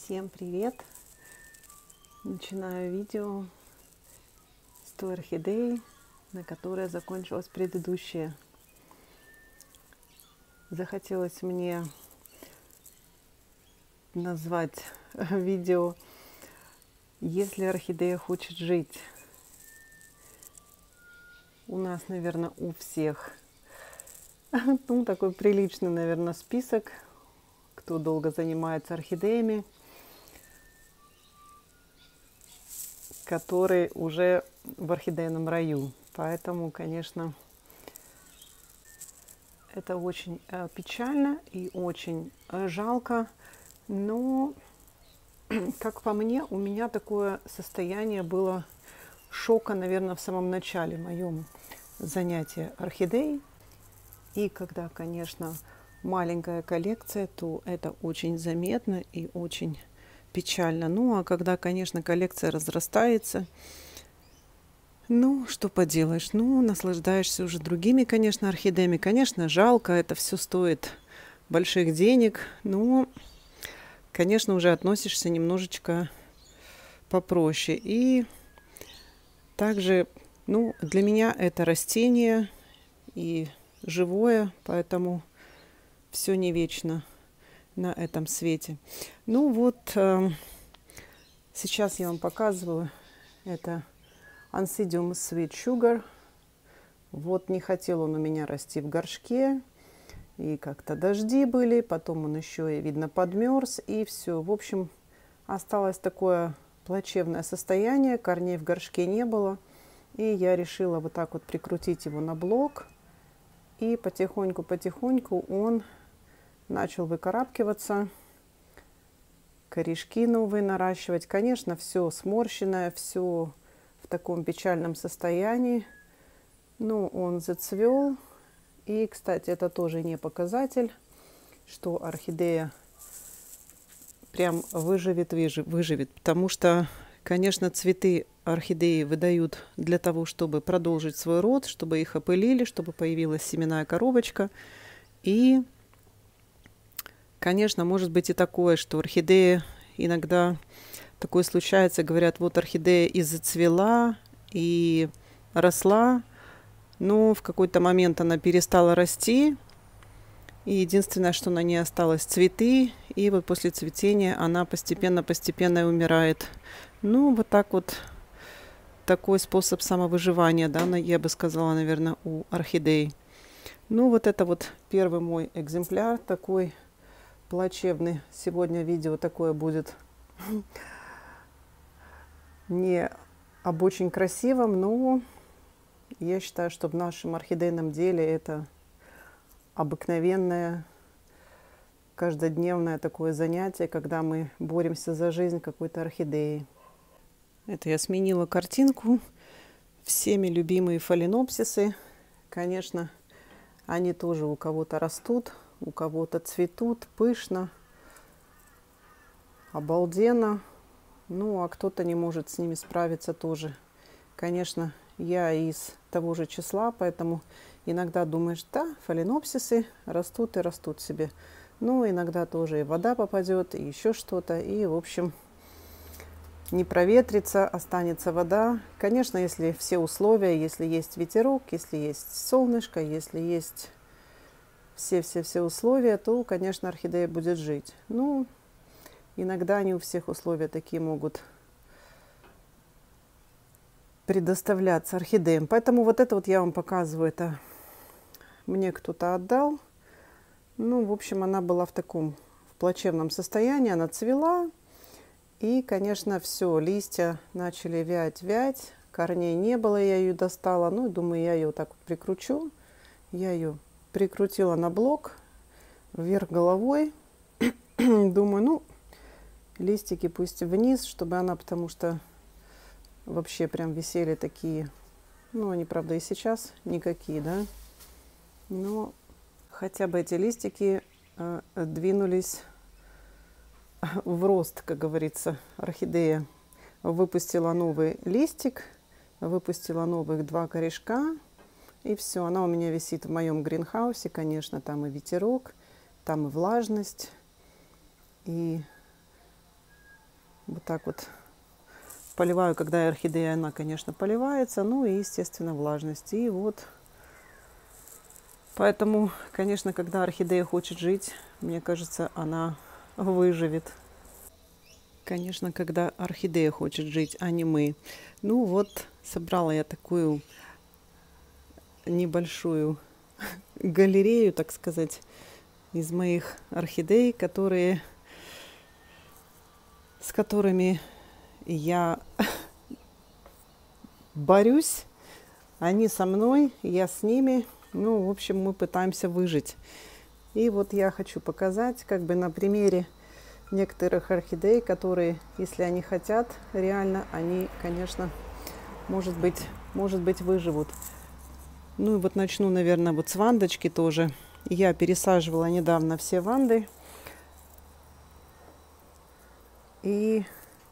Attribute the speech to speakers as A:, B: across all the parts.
A: Всем привет! Начинаю видео с той орхидеи, на которой закончилось предыдущее. Захотелось мне назвать видео «Если орхидея хочет жить». У нас, наверное, у всех такой приличный, наверное, список, кто долго занимается орхидеями, который уже в орхидейном раю. Поэтому, конечно, это очень печально и очень жалко. Но, как по мне, у меня такое состояние было шока, наверное, в самом начале моем занятия орхидеей. И когда, конечно, маленькая коллекция, то это очень заметно и очень печально. Ну, а когда, конечно, коллекция разрастается, ну, что поделаешь, ну, наслаждаешься уже другими, конечно, орхидеями. Конечно, жалко, это все стоит больших денег, но, конечно, уже относишься немножечко попроще. И также, ну, для меня это растение и живое, поэтому все не вечно на этом свете. Ну вот, сейчас я вам показываю, это Oncidium Sweet Sugar. Вот не хотел он у меня расти в горшке, и как-то дожди были, потом он еще и, видно, подмерз, и все. В общем, осталось такое плачевное состояние, корней в горшке не было, и я решила вот так вот прикрутить его на блок, и потихоньку-потихоньку он начал выкарабкиваться, корешки новые наращивать. Конечно, все сморщенное, все в таком печальном состоянии. Ну, он зацвел. И, кстати, это тоже не показатель, что орхидея прям выживет. Потому что, конечно, цветы орхидеи выдают для того, чтобы продолжить свой род, чтобы их опылили, чтобы появилась семенная коробочка. И, конечно, может быть и такое, что орхидея иногда такое случается, говорят, вот орхидея и зацвела, и росла, но в какой-то момент она перестала расти, и единственное, что на ней осталось цветы, и вот после цветения она постепенно умирает. Ну, вот так вот, такой способ самовыживания, да, я бы сказала, наверное, у орхидей. Ну, вот это вот первый мой экземпляр, такой плачевный. Сегодня видео такое будет не об очень красивом, но я считаю, что в нашем орхидейном деле это обыкновенное, каждодневное такое занятие, когда мы боремся за жизнь какой-то орхидеи. Это я сменила картинку. Всеми любимые фаленопсисы. Конечно, они тоже у кого-то растут, у кого-то цветут пышно, обалденно. Ну, а кто-то не может с ними справиться тоже. Конечно, я из того же числа, поэтому иногда думаешь, да, фаленопсисы растут и растут себе. Но иногда тоже и вода попадет, и еще что-то. И, в общем, не проветрится, останется вода. Конечно, если все условия, если есть ветерок, если есть солнышко, если есть все условия, то, конечно, орхидея будет жить. Ну, иногда не у всех условия такие могут предоставляться орхидеям. Поэтому вот это вот я вам показываю, это мне кто-то отдал. Ну, в общем, она была в таком плачевном состоянии, она цвела. И, конечно, все, листья начали вять, корней не было, я ее достала. Ну, думаю, я ее вот так вот прикручу. Я ее прикрутила на блок вверх головой. Думаю, ну, листики пусть вниз, чтобы она, потому что вообще прям висели такие, ну, они, правда, и сейчас никакие, да. Но хотя бы эти листики двинулись в рост, как говорится. Орхидея выпустила новый листик, выпустила новых 2 корешка, и все, она у меня висит в моем гринхаусе. Конечно, там и ветерок, там и влажность, и Вот так вот поливаю, когда орхидея, она, конечно, поливается, ну и, естественно, влажность. И вот, поэтому, конечно, когда орхидея хочет жить, мне кажется, она выживет. Конечно, когда орхидея хочет жить, а не мы. Ну вот, собрала я такую небольшую галерею, так сказать, из моих орхидей, с которыми я борюсь. Они со мной, я с ними. Ну, в общем, мы пытаемся выжить. И вот я хочу показать, как бы на примере некоторых орхидей, которые, если они хотят, реально, они, конечно, может быть, выживут. Ну и вот начну, наверное, вот с вандочки тоже. Я пересаживала недавно все ванды. И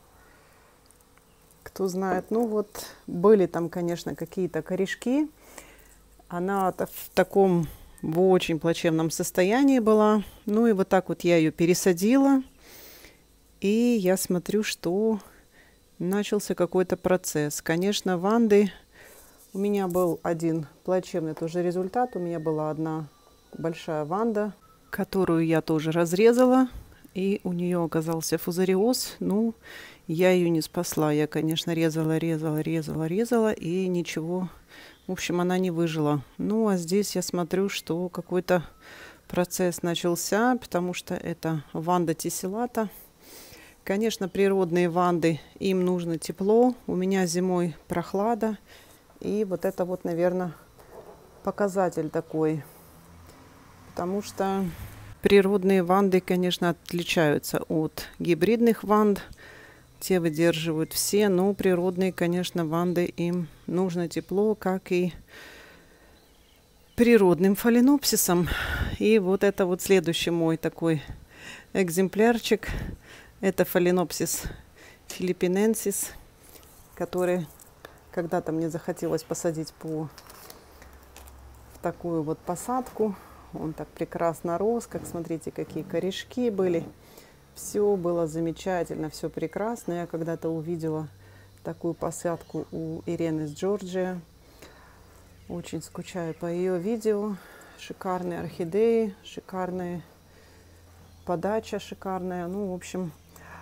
A: кто знает, ну вот были там, конечно, какие-то корешки. Она в таком в очень плачевном состоянии была. Ну и вот так вот я ее пересадила. И я смотрю, что начался какой-то процесс. Конечно, ванды... У меня был один плачевный тоже результат. У меня была одна большая ванда, которую я тоже разрезала. И у нее оказался фузариоз. Ну, я ее не спасла. Я, конечно, резала, и ничего. В общем, она не выжила. Ну, а здесь я смотрю, что какой-то процесс начался, потому что это ванда тессилата. Конечно, природные ванды, им нужно тепло. У меня зимой прохлада. И вот это вот, наверное, показатель такой. Потому что природные ванды, конечно, отличаются от гибридных ванд. Те выдерживают все, но природные, конечно, ванды, им нужно тепло, как и природным фаленопсисам. И вот это вот следующий мой такой экземплярчик. Это фаленопсис филиппиненсис, который когда-то мне захотелось посадить в такую вот посадку. Он так прекрасно рос, как смотрите, какие корешки были. Все было замечательно, все прекрасно. Я когда-то увидела такую посадку у Ирены из Джорджии. Очень скучаю по ее видео. Шикарные орхидеи, шикарная подача, шикарная. Ну, в общем,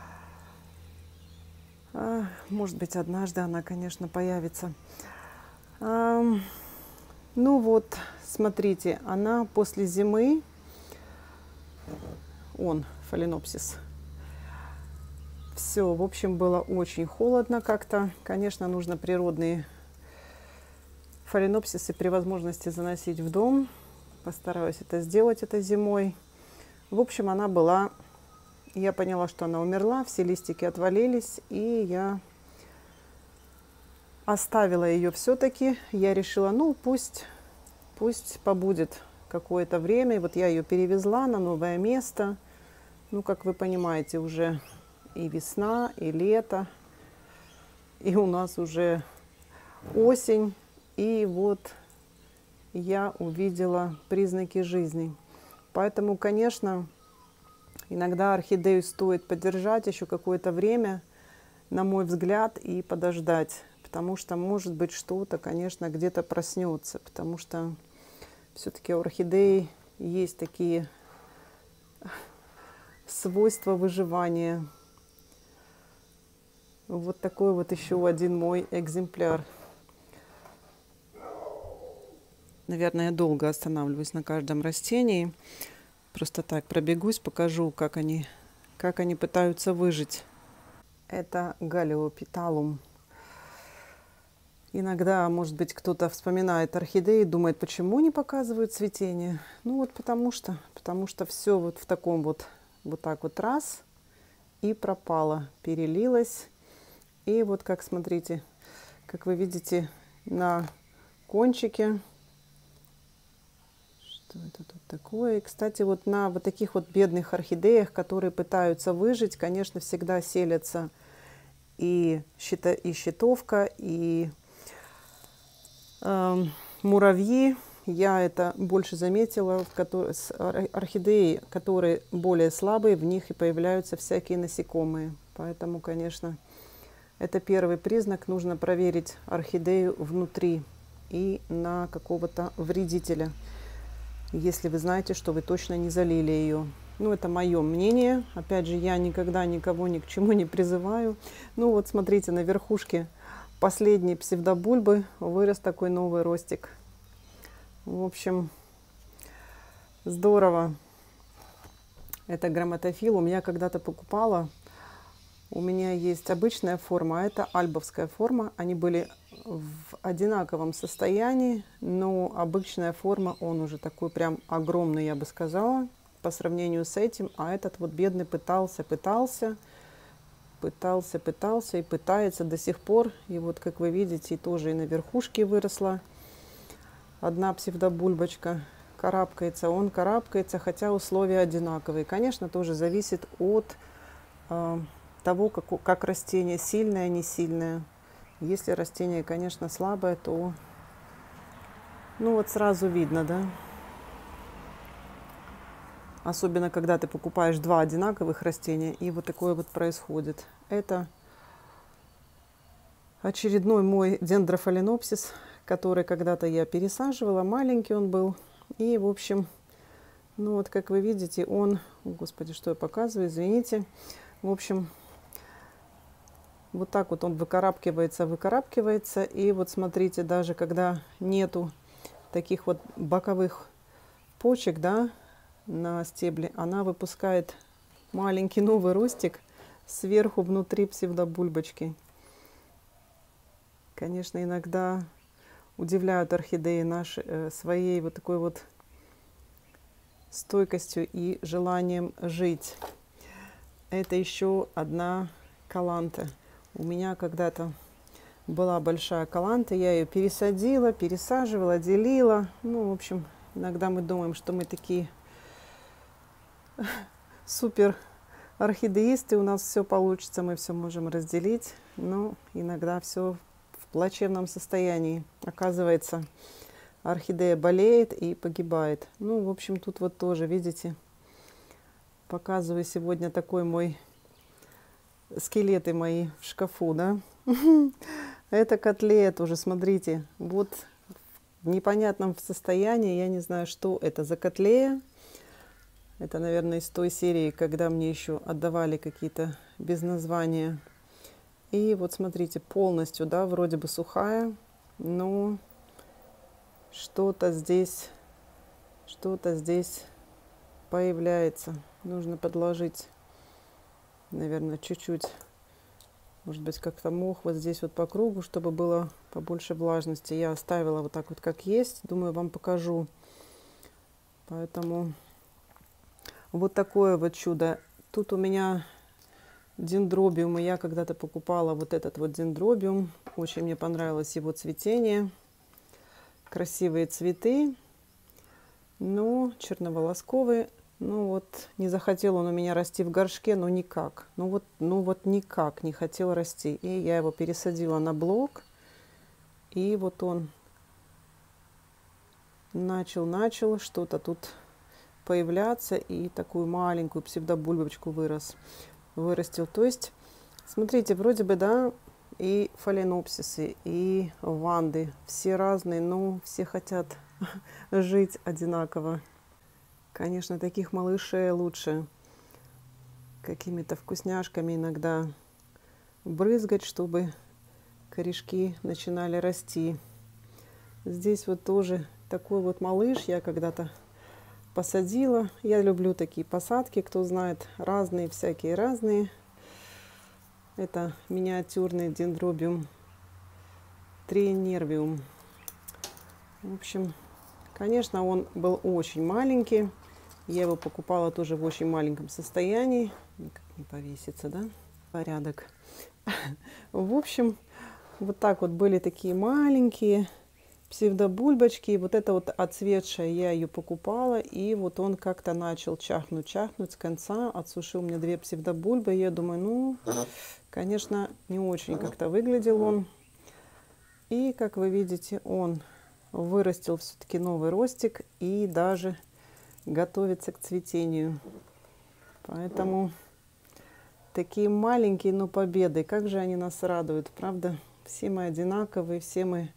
A: может быть, однажды она, конечно, появится. Ну вот, смотрите, она после зимы, фаленопсис. Все, в общем, было очень холодно как-то. Конечно, нужно природные фаленопсисы при возможности заносить в дом. Постараюсь это сделать этой зимой. В общем, она была... Я поняла, что она умерла, все листики отвалились, и я оставила ее все-таки. Я решила, ну, пусть побудет какое-то время. И вот я ее перевезла на новое место. Ну, как вы понимаете, уже и весна, и лето, и у нас уже осень. И вот я увидела признаки жизни. Поэтому, конечно, иногда орхидею стоит подержать еще какое-то время, на мой взгляд, и подождать. Потому что, может быть, что-то, конечно, где-то проснется. Потому что все-таки у орхидеи есть такие свойства выживания. Вот такой вот еще один мой экземпляр. Наверное, я долго останавливаюсь на каждом растении. Просто так пробегусь, покажу, как они пытаются выжить. Это галлиопиталум. Иногда, может быть, кто-то вспоминает орхидеи и думает, почему не показывают цветение. Ну вот потому что все вот в таком вот так вот раз и пропало, перелилось. И вот как, смотрите, как вы видите на кончике. Что это тут такое? И, кстати, вот на вот таких вот бедных орхидеях, которые пытаются выжить, конечно, всегда селятся и щитовка, и муравьи. Я это больше заметила, орхидеи, которые более слабые, в них и появляются всякие насекомые. Поэтому, конечно, это первый признак. Нужно проверить орхидею внутри и на какого-то вредителя, если вы знаете, что вы точно не залили ее. Ну, это мое мнение. Опять же, я никогда никого ни к чему не призываю. Ну, вот смотрите, на верхушке последней псевдобульбы вырос такой новый ростик. В общем, здорово. Это грамматофилум. Я когда-то покупала. У меня есть обычная форма, а это альбовская форма. Они были в одинаковом состоянии, но обычная форма, он уже такой прям огромный, я бы сказала, по сравнению с этим. А этот вот бедный пытался и пытается до сих пор. И вот, как вы видите, тоже и на верхушке выросла одна псевдобульбочка. Карабкается, он карабкается, хотя условия одинаковые. Конечно, тоже зависит от того, как растение сильное, не сильное. Если растение, конечно, слабое, то, ну вот сразу видно, да. Особенно, когда ты покупаешь два одинаковых растения, и вот такое вот происходит. Это очередной мой дендрофаленопсис, который когда-то я пересаживала. Маленький он был. И, в общем, ну вот, как вы видите, он... Господи, что я показываю, извините. В общем... Вот так вот он выкарабкивается. И вот смотрите, даже когда нету таких вот боковых почек, да, на стебле, она выпускает маленький новый ростик сверху внутри псевдобульбочки. Конечно, иногда удивляют орхидеи наши своей вот такой вот стойкостью и желанием жить. Это еще одна каланта. У меня когда-то была большая каланта, я ее пересадила, пересаживала, делила. Ну, в общем, иногда мы думаем, что мы такие супер орхидеисты, у нас все получится, мы все можем разделить. Но иногда все в плачевном состоянии. Оказывается, орхидея болеет и погибает. Ну, в общем, тут вот тоже, видите, показываю сегодня такой мой... Скелеты мои в шкафу, да. Это котлея тоже, смотрите. Вот в непонятном состоянии, я не знаю, что это за котлея. Это, наверное, из той серии, когда мне еще отдавали какие-то без названия. И вот смотрите, полностью, да, вроде бы сухая, но что-то здесь появляется. Нужно подложить, наверное, чуть-чуть, может быть, как-то мох вот здесь вот по кругу, чтобы было побольше влажности. Я оставила вот так вот, как есть. Думаю, вам покажу. Поэтому вот такое вот чудо. Тут у меня дендробиум. Я когда-то покупала вот этот вот дендробиум. Очень мне понравилось его цветение. Красивые цветы. Но черноволосковые. Ну вот, не захотел он у меня расти в горшке, но никак. Ну вот никак не хотел расти. И я его пересадила на блок. И вот он начал что-то тут появляться. И такую маленькую псевдобульбочку вырастил. То есть, смотрите, вроде бы, да, и фаленопсисы, и ванды. Все разные, но все хотят жить одинаково. Конечно, таких малышей лучше какими-то вкусняшками иногда брызгать, чтобы корешки начинали расти. Здесь вот тоже такой вот малыш я когда-то посадила. Я люблю такие посадки, кто знает, разные, всякие разные. Это миниатюрный дендробиум триенервиум. В общем, конечно, он был очень маленький. Я его покупала тоже в очень маленьком состоянии. Никак не повесится, да? Порядок. В общем, вот так вот были такие маленькие псевдобульбочки. И вот это вот отцветшая, я ее покупала. И вот он как-то начал чахнуть с конца. Отсушил мне две псевдобульбы. И я думаю, ну, конечно, не очень как-то выглядел он. И, как вы видите, он вырастил все-таки новый ростик. И даже готовится к цветению. Поэтому Такие маленькие, но победы. Как же они нас радуют, правда? Все мы одинаковые, все мы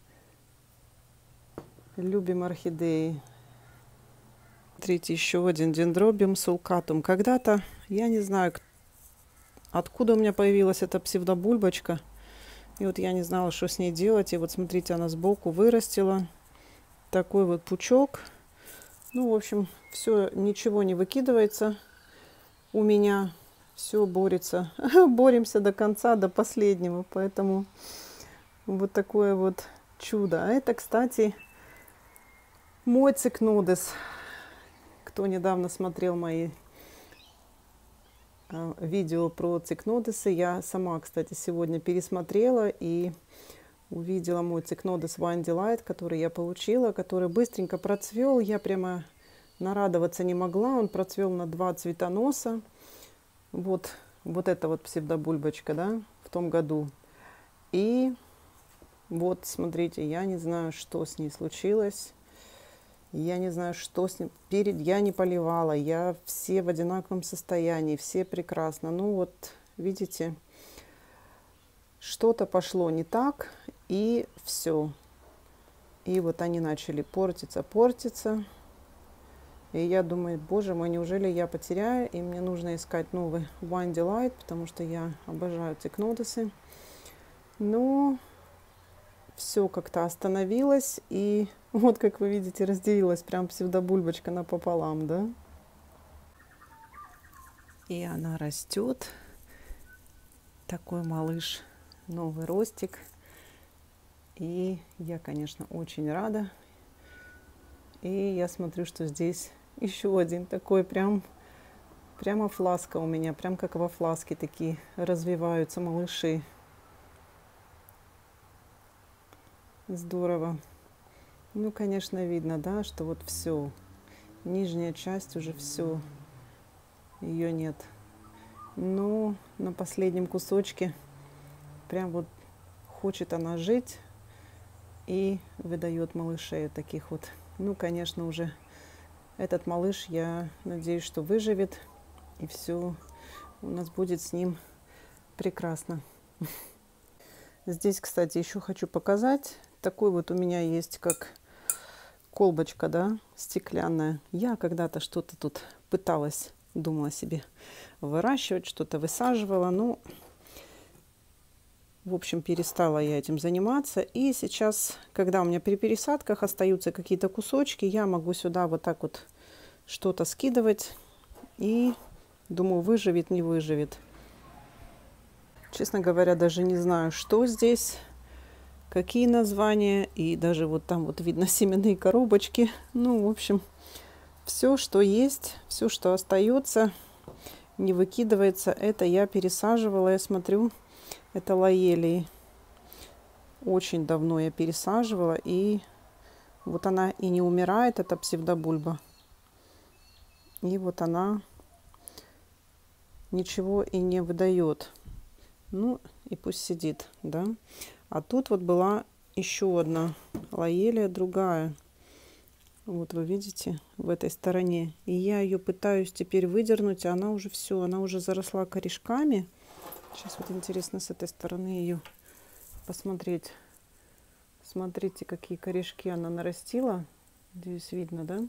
A: любим орхидеи. Смотрите, еще один дендробиум сулкатум. Когда-то, я не знаю, откуда у меня появилась эта псевдобульбочка. И вот я не знала, что с ней делать. И вот смотрите, она сбоку вырастила такой вот пучок. Ну, в общем, все, ничего не выкидывается у меня. Все борется. Боремся до конца, до последнего. Поэтому вот такое вот чудо. А это, кстати, мой цикнодес. Кто недавно смотрел мои видео про цикнодесы, я сама, кстати, сегодня пересмотрела и увидела мой цикнодес Wine Delight, который я получила, который быстренько процвел. Я прямо нарадоваться не могла. Он процвел на 2 цветоноса. Вот эта вот псевдобульбочка, да, в том году. И вот, смотрите, я не знаю, что с ней случилось. Я не знаю, что с ним. Я не поливала, я все в одинаковом состоянии, все прекрасно. Ну вот, видите, что-то пошло не так, и все. И вот они начали портиться. И я думаю, боже мой, неужели я потеряю? И мне нужно искать новый Wine Delight, потому что я обожаю цикнодесы. Но все как-то остановилось, и вот, как вы видите, разделилась прям псевдобульбочка напополам, да? И она растет. Такой малыш, новый ростик. И я, конечно, очень рада. И я смотрю, что здесь еще один такой прямо фласка у меня, прям как во фласке такие развиваются малыши. Здорово. Ну, конечно, видно, да, что вот все. Нижняя часть уже все. Ее нет. Но на последнем кусочке прям вот хочет она жить и выдает малышей таких вот. Ну, конечно, уже этот малыш, я надеюсь, что выживет. И все у нас будет с ним прекрасно. Здесь, кстати, еще хочу показать. Такой вот у меня есть как колбочка, да, стеклянная. Я когда-то что-то тут пыталась, думала себе выращивать, что-то высаживала. Ну, в общем, перестала я этим заниматься. И сейчас, когда у меня при пересадках остаются какие-то кусочки, я могу сюда вот так вот что-то скидывать. И думаю, выживет, не выживет. Честно говоря, даже не знаю, что здесь, какие названия. И даже вот там вот видно семенные коробочки. Ну, в общем, все, что есть, все, что остается, не выкидывается. Это я пересаживала, я смотрю, это лоелии. Очень давно я пересаживала. И вот она и не умирает, эта псевдобульба. И вот она ничего и не выдает. Ну, и пусть сидит, да. А тут вот была еще одна лоелия, другая. Вот вы видите, в этой стороне. И я ее пытаюсь теперь выдернуть, а она уже все, она уже заросла корешками. Сейчас вот интересно с этой стороны ее посмотреть. Смотрите, какие корешки она нарастила. Здесь видно, да?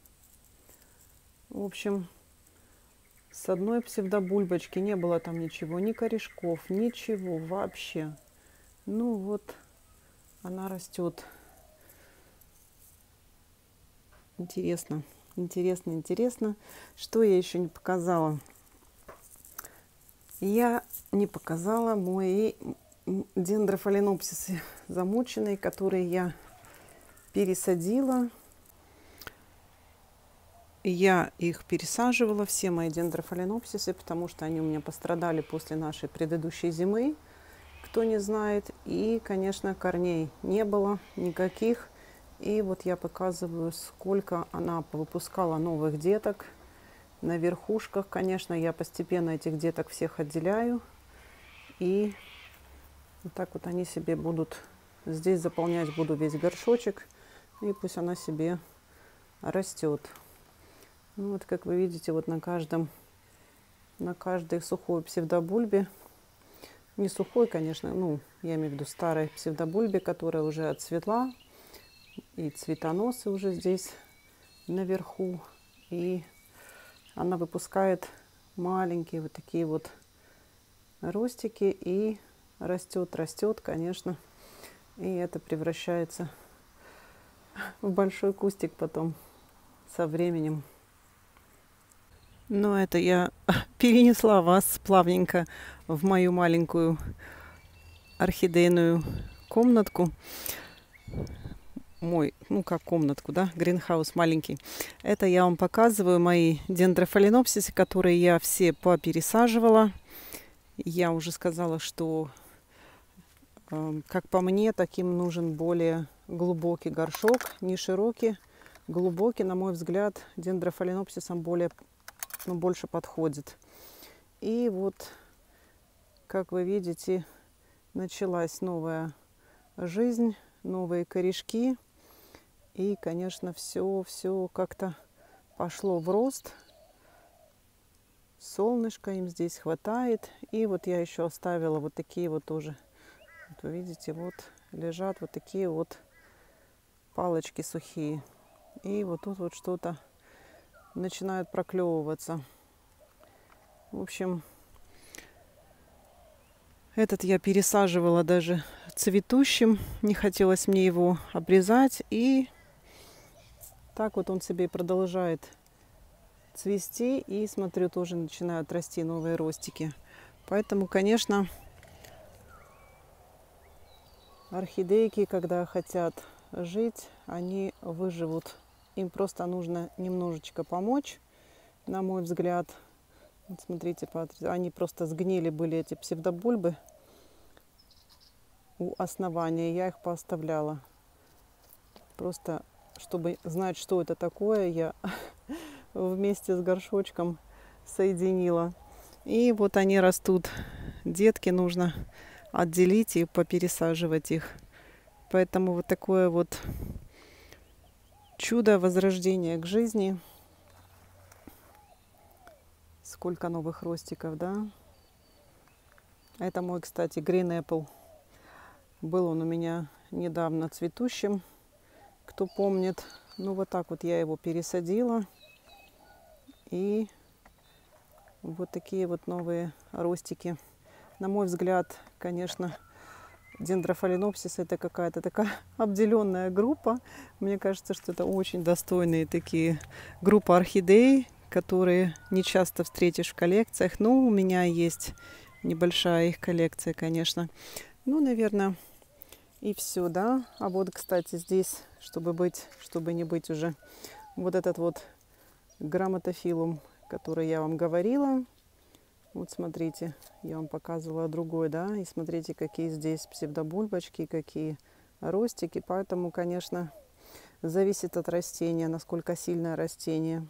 A: В общем, с одной псевдобульбочки не было там ничего, ни корешков, ничего вообще. Ну вот, она растет. Интересно, интересно, интересно. Что я еще не показала? Я не показала мои дендрофаленопсисы замученные, которые я пересадила. Я их пересаживала, все мои дендрофаленопсисы, потому что они у меня пострадали после нашей предыдущей зимы, кто не знает. И, конечно, корней не было никаких. И вот я показываю, сколько она выпускала новых деток. На верхушках, конечно, я постепенно этих деток всех отделяю. И вот так вот они себе будут, здесь заполнять буду весь горшочек. И пусть она себе растет. Ну вот, как вы видите, вот на каждом на каждой сухой псевдобульбе. Не сухой, конечно, ну, я имею в виду старой псевдобульбе, которая уже отцветла. И цветоносы уже здесь наверху. И она выпускает маленькие вот такие вот ростики. И растет, растет, конечно. И это превращается в большой кустик потом со временем. Но это я перенесла вас плавненько в мою маленькую орхидейную комнатку. Мой, ну как комнатку, да, гринхаус маленький. Это я вам показываю мои дендрофаленопсисы, которые я все попересаживала. Я уже сказала, что, как по мне, таким нужен более глубокий горшок, не широкий, глубокий, на мой взгляд, дендрофаленопсисам больше подходит. И вот, как вы видите, началась новая жизнь, новые корешки. И, конечно, все как-то пошло в рост. Солнышко им здесь хватает. И вот я еще оставила вот такие вот тоже. Вот вы видите, вот лежат вот такие вот палочки сухие. И вот тут вот что-то начинает проклевываться. В общем, этот я пересаживала даже цветущим. Не хотелось мне его обрезать. И так вот он себе продолжает цвести. И, смотрю, тоже начинают расти новые ростики. Поэтому, конечно, орхидейки, когда хотят жить, они выживут. Им просто нужно немножечко помочь, на мой взгляд. Вот смотрите, они просто сгнили были, эти псевдобульбы, у основания. Я их пооставляла. Просто, чтобы знать, что это такое, я вместе с горшочком соединила. И вот они растут. Детки нужно отделить и попересаживать их. Поэтому вот такое вот чудо возрождения к жизни. Сколько новых ростиков, да? Это мой, кстати, Green Apple. Был он у меня недавно цветущим, кто помнит. Ну, вот так вот я его пересадила. И вот такие вот новые ростики. На мой взгляд, конечно, дендрофаленопсис это какая-то такая обделенная группа. Мне кажется, что это очень достойные такие группы орхидей, которые не часто встретишь в коллекциях. Но у меня есть небольшая их коллекция, конечно. Ну, наверное, и все, да. А вот, кстати, здесь, чтобы не быть уже, вот этот вот грамотофилум, который я вам говорила. Вот смотрите, я вам показывала другой, да, и смотрите, какие здесь псевдобульбочки, какие ростики. Поэтому, конечно, зависит от растения, насколько сильное растение.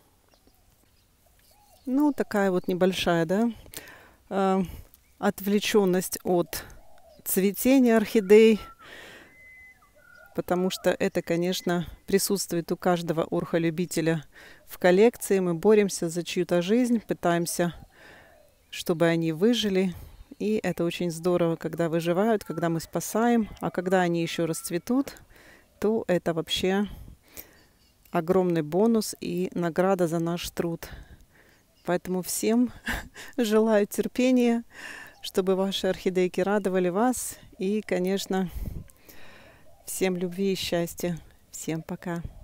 A: Ну, такая вот небольшая, да, отвлеченность от цветения орхидей, потому что это, конечно, присутствует у каждого орхолюбителя в коллекции. Мы боремся за чью-то жизнь, пытаемся, чтобы они выжили. И это очень здорово, когда выживают, когда мы спасаем. А когда они еще расцветут, то это вообще огромный бонус и награда за наш труд. Поэтому всем желаю терпения, чтобы ваши орхидейки радовали вас. И, конечно, всем любви и счастья. Всем пока.